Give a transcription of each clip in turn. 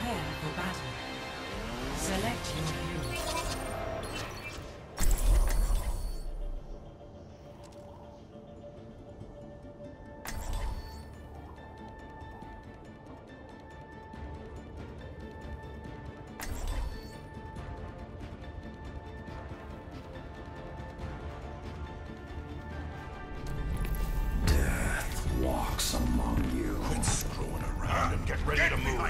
Prepare for battle. Select your hero. Walks among you. Quit screwing around and get ready to move.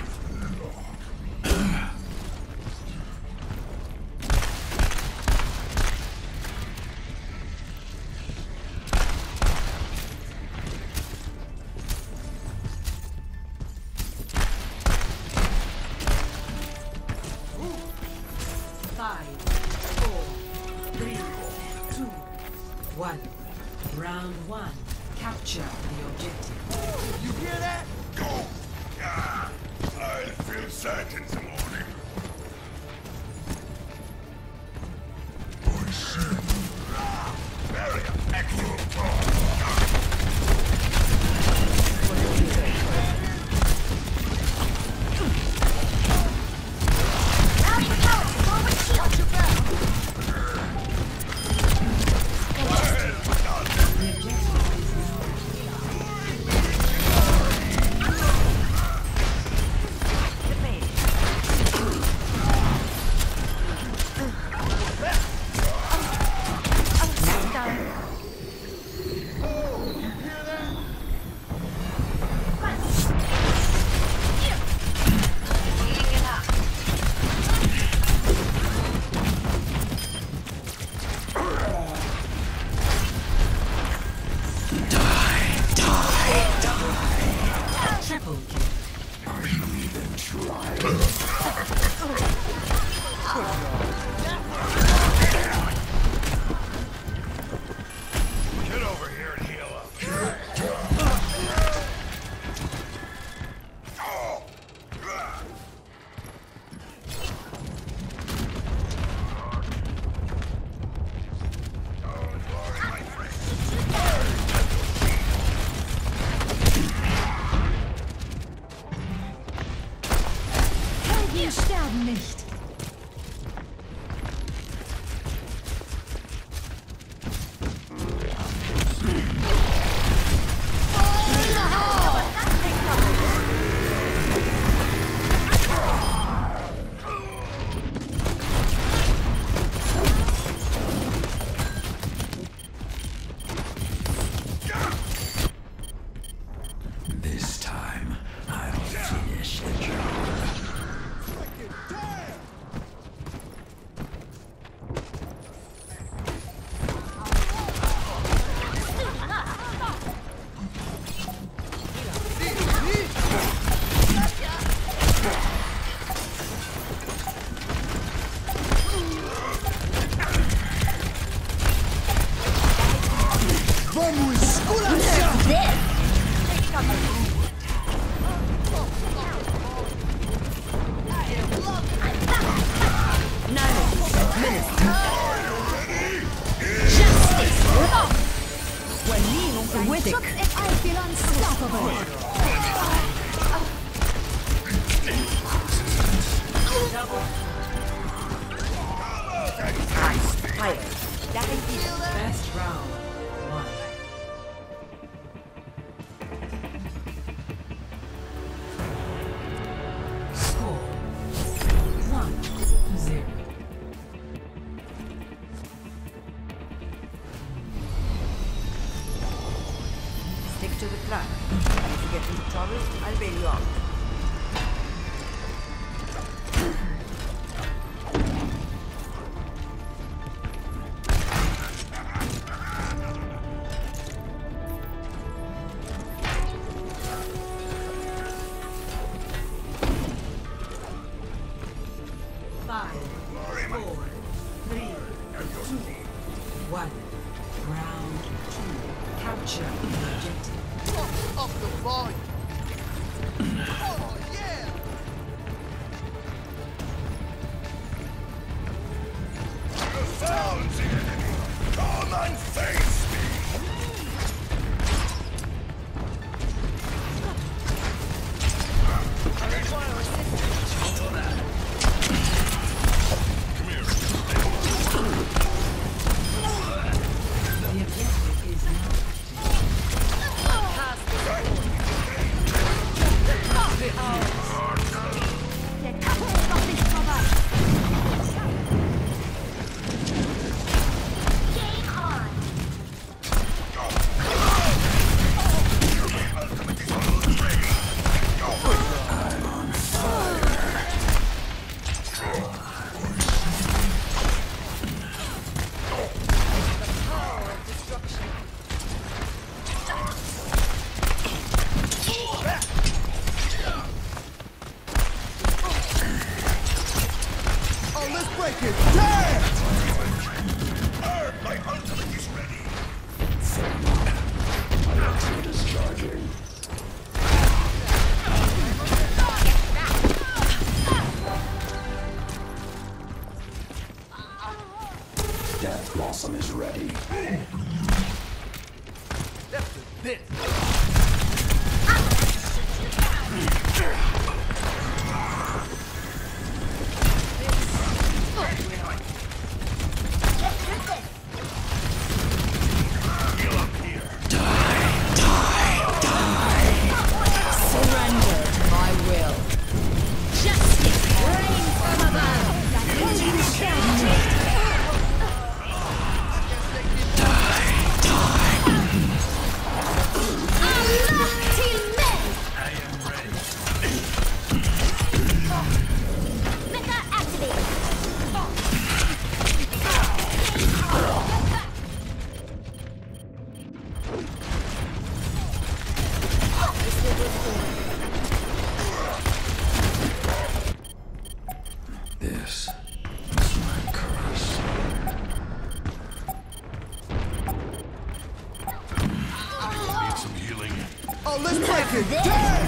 Five, four, three, two, one. Round one. Capture the objective. You hear that? Go! Ah, I'll feel sad in the morning. Barrier active. Wir sterben nicht. This time, I'll finish the job. With it, I feel unstoppable. Best round one. Score 1-0. Stick to the plan. If you get into trouble, I'll bail you out. Five, four, three, two, one. Round two. Capture the objective. Up the volume. Oh, yeah! You found the enemy! Come and face me! I require assistance. like it! Damn! My ultimate is ready! My ultimate is charging. Death Blossom is ready. That's a bit. Surrender to my will. Justice reigns from above. This is my curse. Need some healing. Oh, let's break it! Damn!